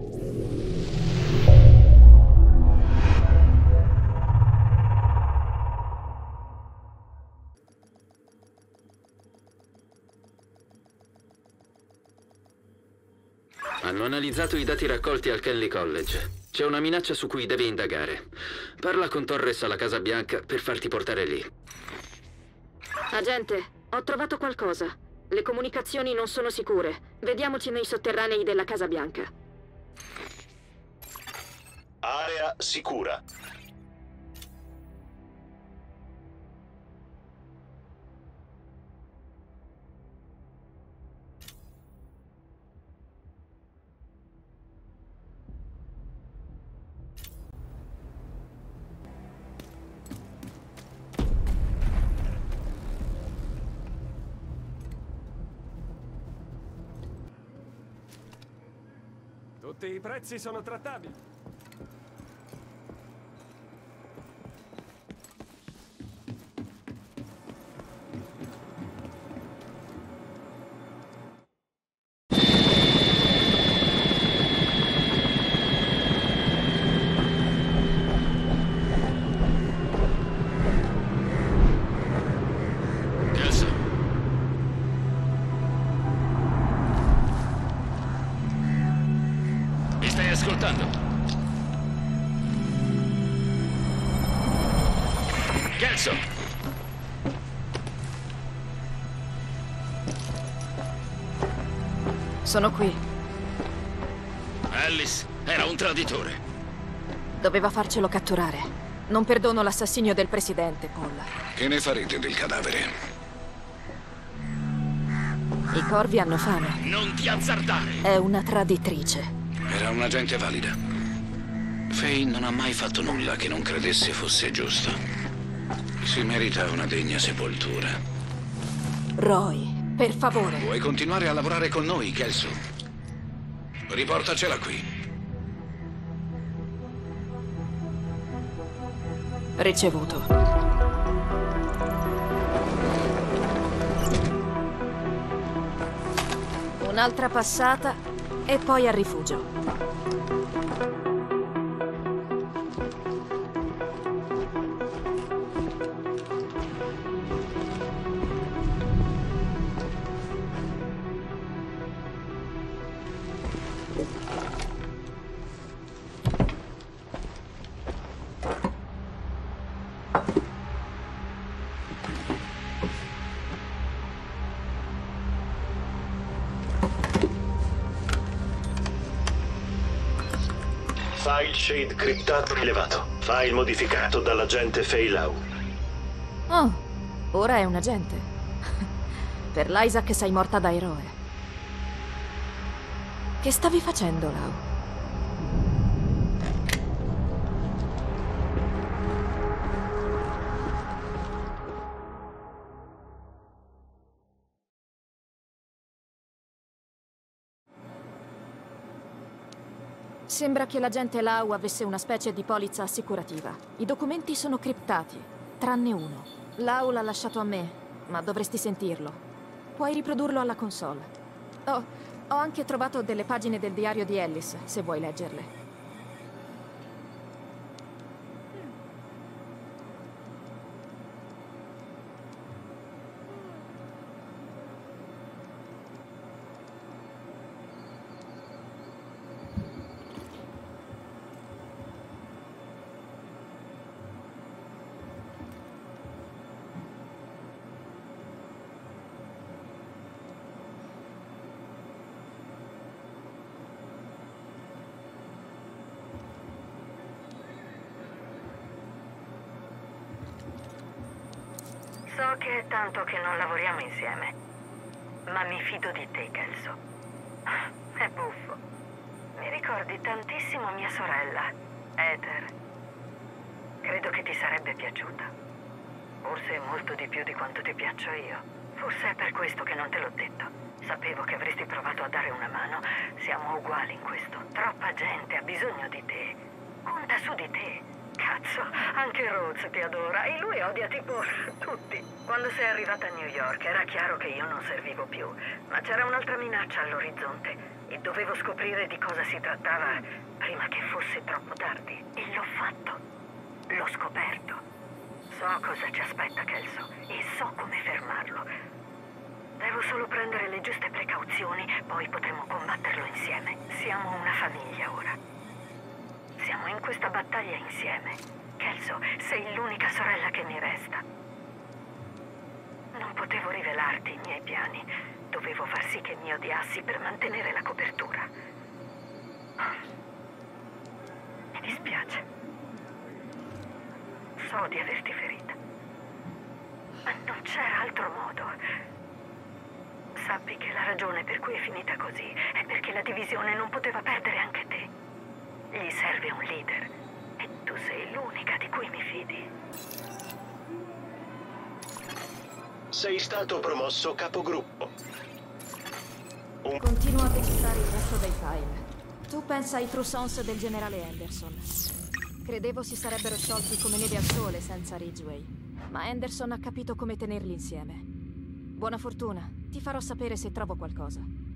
Hanno analizzato i dati raccolti al Kenley College. C'è una minaccia su cui devi indagare. Parla con Torres alla Casa Bianca per farti portare lì. Agente, ho trovato qualcosa. Le comunicazioni non sono sicure. Vediamoci nei sotterranei della Casa Bianca. Area sicura. Tutti i prezzi sono trattabili. Ascoltando. Kelso! Sono qui. Alice era un traditore. Doveva farcelo catturare. Non perdono l'assassinio del presidente, Paul. Che ne farete del cadavere? I corvi hanno fame. Non ti azzardare! È una traditrice. Era un'agente valida. Faye non ha mai fatto nulla che non credesse fosse giusto. Si merita una degna sepoltura. Roy, per favore. Vuoi continuare a lavorare con noi, Kelso? Riportacela qui. Ricevuto. Un'altra passata e poi al rifugio. File shade criptato rilevato. File modificato dall'agente Faye Lau. Oh, ora è un agente. Per l'Isaac sei morta da eroe. Che stavi facendo, Lau? Sembra che l'agente Lau avesse una specie di polizza assicurativa. I documenti sono criptati, tranne uno. Lau l'ha lasciato a me, ma dovresti sentirlo. Puoi riprodurlo alla console. Ho anche trovato delle pagine del diario di Ellis, se vuoi leggerle. So che è tanto che non lavoriamo insieme, ma mi fido di te, Kelso. È buffo. Mi ricordi tantissimo mia sorella, Heather. Credo che ti sarebbe piaciuta. Forse molto di più di quanto ti piaccio io. Forse è per questo che non te l'ho detto. Sapevo che avresti provato a dare una mano. Siamo uguali in questo. Troppa gente ha bisogno di te. Conta su di te. Cazzo, anche Rhodes ti adora e lui odia tipo tutti. Quando sei arrivata a New York era chiaro che io non servivo più, ma c'era un'altra minaccia all'orizzonte. E dovevo scoprire di cosa si trattava prima che fosse troppo tardi. E l'ho fatto. L'ho scoperto. So cosa ci aspetta Kelso e so come fermarlo. Devo solo prendere le giuste precauzioni, poi potremo combatterlo insieme. Siamo una famiglia ora. Siamo in questa battaglia insieme. Kelso, sei l'unica sorella che mi resta. Non potevo rivelarti i miei piani. Dovevo far sì che mi odiassi per mantenere la copertura. Mi dispiace. So di averti ferita. Ma non c'era altro modo. Sappi che la ragione per cui è finita così è perché la divisione non poteva perdere anche te. Gli serve un leader. E tu sei l'unica di cui mi fidi. Sei stato promosso capogruppo. Continuo a decifrare il resto dei file. Tu pensa ai True Sons del generale Anderson. Credevo si sarebbero sciolti come neve al sole senza Ridgway, ma Anderson ha capito come tenerli insieme. Buona fortuna, ti farò sapere se trovo qualcosa.